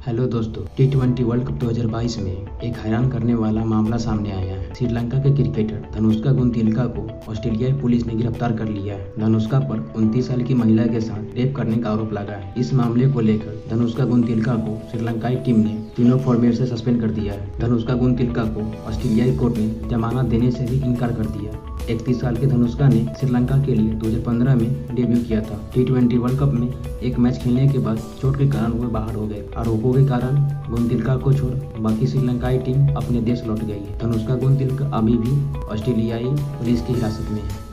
Hello दोस्तों, टी20 world cup 2022 में एक हैरान करने वाला मामला सामने आया है। श्रीलंका के क्रिकेटर धनुष्का गुनतिलका को ऑस्ट्रेलियाई पुलिस ने गिरफ्तार कर लिया है। धनुष्का पर 29 साल की महिला के साथ रेप करने का आरोप लगा है। इस मामले को लेकर धनुष्का गुनतिलका को श्रीलंकाई टीम ने तीनों फॉर्मेट से सस्पेंड कर दिया है। धनुष्का गुनतिलका को ऑस्ट्रेलियाई कोर्ट ने जमानत देने से भी इनकार कर दिया। 31 साल के धनुष्का ने श्रीलंका के लिए 2015 में डेब्यू किया था। टी20 वर्ल्ड कप में एक मैच खेलने के बाद चोट के कारण वो बाहर हो गए। आरोपों के कारण गुनतिलका को छोड़ बाकी श्रीलंकाई टीम अपने देश लौट गई है। धनुष्का गुनतिलका अभी भी ऑस्ट्रेलियाई पुलिस की हिरासत में है।